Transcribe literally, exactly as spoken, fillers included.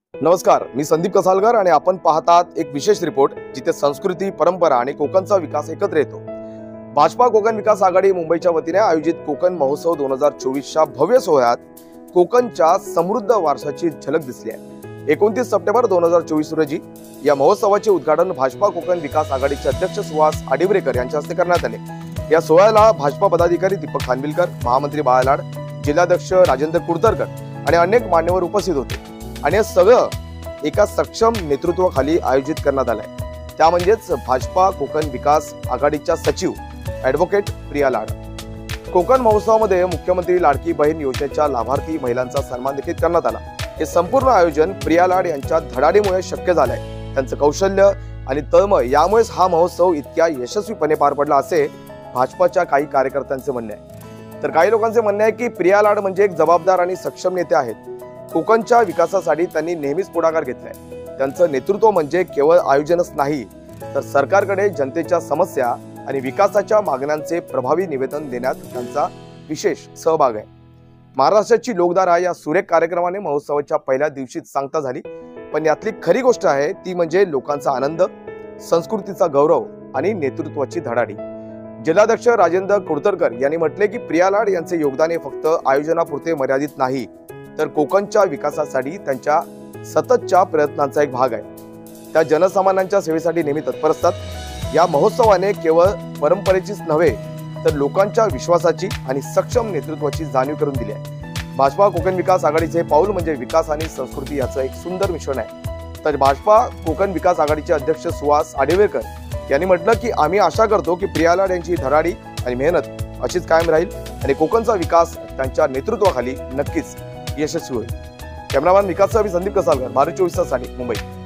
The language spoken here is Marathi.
नमस्कार, मी संदीप कसालकर आणि आपण पाहतात एक विशेष रिपोर्ट जिथे संस्कृती, परंपरा आणि कोकणचा विकास एकत्र येतो। भाजपा कोकण विकास आघाडी मुंबईच्या वतीने आयोजित कोकण महोत्सव दोन हजार चोवीस च्या भव्य सोहळ्यात कोकणच्या समृद्ध वारशाची झलक दिसली आहे। एकोणतीस सप्टेंबर दोन हजार चोवीस रोजी या महोत्सवाचे उद्घाटन भाजपा कोकण विकास आघाडीचे अध्यक्ष सुहास आडिवरेकर यांच्या हस्ते करण्यात आले। या सोहळ्याला भाजपा पदाधिकारी दीपक खानविलकर, महामंत्री बाळालाड, जिल्हाध्यक्ष राजेंद्र कुडतरकर आणि अनेक मान्यवर उपस्थित होते आणि हे सगळं एका सक्षम नेतृत्वाखाली आयोजित करण्यात आलंय। त्या म्हणजेच भाजपा कोकण विकास आघाडीच्या सचिव ॲडव्होकेट प्रिया लाड। कोकण महोत्सवामध्ये मुख्यमंत्री लाडकी बहीण योजनेच्या लाभार्थी महिलांचा सन्मान देखील करण्यात आला। हे संपूर्ण आयोजन प्रिया लाड यांच्या धडाडीमुळे शक्य झालंय। त्यांचं कौशल्य आणि तळमळ यामुळेच हा महोत्सव इतक्या यशस्वीपणे पार पडला असे भाजपाच्या काही कार्यकर्त्यांचे म्हणणे आहे। तर काही लोकांचे म्हणणे आहे की प्रिया लाड म्हणजे एक जबाबदार आणि सक्षम नेते आहेत। कोकणच्या विकासासाठी त्यांनी नेहमीच पुढाकार घेतलाय। त्यांचं नेतृत्व म्हणजे केवळ आयोजनच नाही तर सरकारकडे जनतेच्या समस्या आणि विकासाच्या मागण्यांचे प्रभावी निवेदन देण्यात त्यांचा विशेष सहभाग आहे। महाराष्ट्राची लोकधारा या सुरेख कार्यक्रमाने महोत्सवाच्या पहिल्या दिवशीच सांगता झाली, पण यातली खरी गोष्ट आहे ती म्हणजे लोकांचा आनंद, संस्कृतीचा गौरव आणि नेतृत्वाची धडाडी। जिल्हाध्यक्ष राजेंद्र कुडतरकर यांनी म्हटले की प्रिया लाड यांचे योगदान हे फक्त आयोजनापुरते मर्यादित नाही तर कोकणच्या विकासासाठी त्यांच्या सततच्या प्रयत्नांचा एक भाग आहे। त्या जनसामान्यांच्या सेवेसाठी नेहमी तत्पर असतात। या महोत्सवाने केवळ परंपरेचीच नव्हे तर लोकांच्या विश्वासाची आणि सक्षम नेतृत्वाची जाणीव करून दिली आहे। भाजपा कोकण विकास आघाडीचे पाऊल म्हणजे विकास आणि संस्कृती याचं एक सुंदर मिश्रण आहे। तर भाजपा कोकण विकास आघाडीचे अध्यक्ष सुहास आडिवरेकर यांनी म्हटलं की आम्ही आशा करतो की प्रिया लाड यांची धडाडी आणि मेहनत अशीच कायम राहील आणि कोकणचा विकास त्यांच्या नेतृत्वाखाली नक्कीच यशस्वी होईल। कॅमेरामॅन विकाससह संदीप कसालकर, भारत चोवीस तास साठी मुंबई।